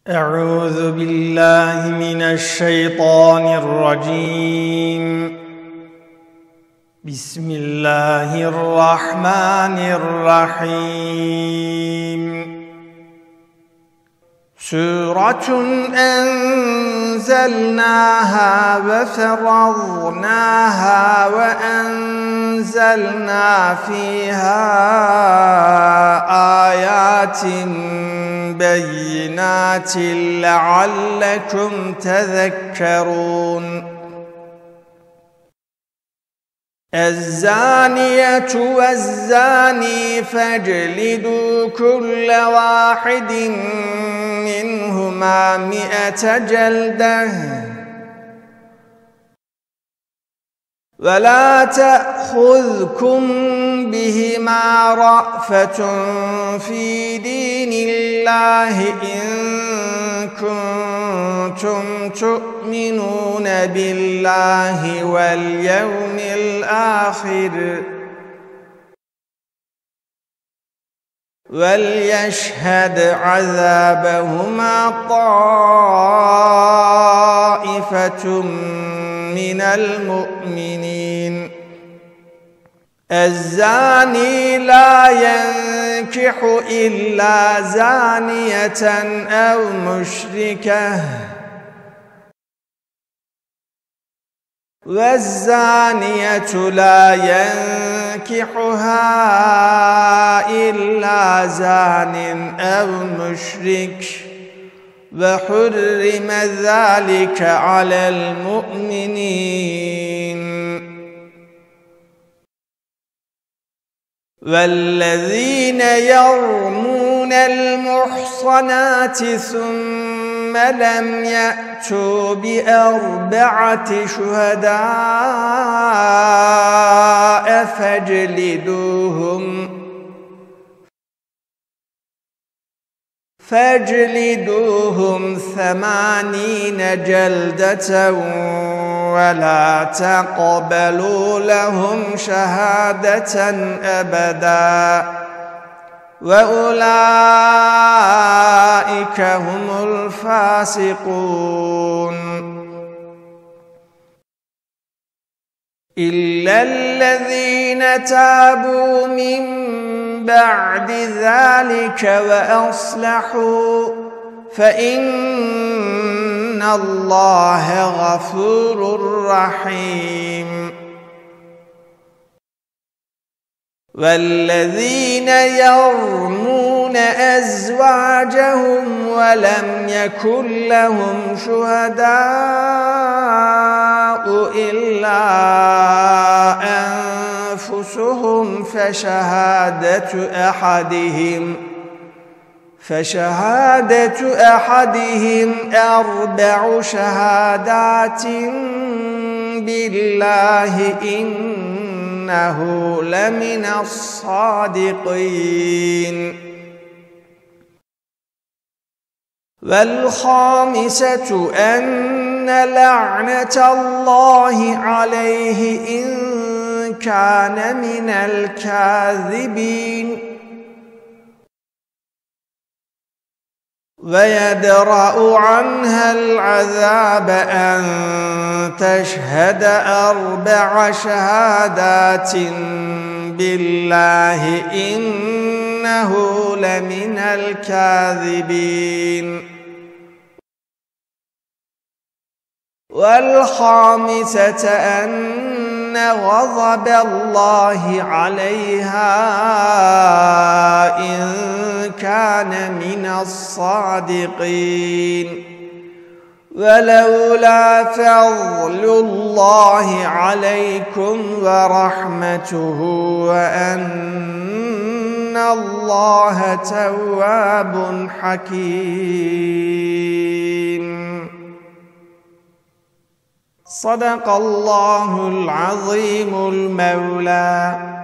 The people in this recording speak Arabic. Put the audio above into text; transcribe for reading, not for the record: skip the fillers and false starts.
أعوذ بالله من الشيطان الرجيم. بسم الله الرحمن الرحيم. سورة أنزلناها وفرضناها وأنزلنا فيها آيات بينات لعلكم تذكرون. الزانية والزاني فاجلدوا كل واحد منهما 100 جلدة ولا تأخذكم بهما رأفة في دين الله إن كنتم تؤمنون بالله واليوم الآخر وليشهد عذابهما طائفة من المؤمنين. الزاني لا ينكح إلا زانية أو مشركة والزانية لا ينكحها إلا زان أو مشرك وحرم ذلك على المؤمنين. والذين يرمون المحصنات ثم لم يأتوا بأربعة شهداء فاجلدوهم 80 جلدة ولا تقبلوا لهم شهادة أبدا وأولئك هم الفاسقون. إلا الذين تابوا من بعد ذلك وأصلحوا فإن الله غفور رحيم. والذين يرمون أزواجهم ولم يكن لهم شهداء إلا أنفسهم فشهادة أحدهم 4 شهادات بالله إنه لمن الصادقين. والخامسة أن لعنة الله عليه إن كان من الكاذبين. ويدرأ عنها العذاب أن تشهد 4 شهادات بالله إنه لمن الكاذبين. والخامسة أن غضب الله عليها إن كان من الصادقين. ولولا فضل الله عليكم ورحمته وأن الله تواب حكيم. صدق الله العظيم المولى.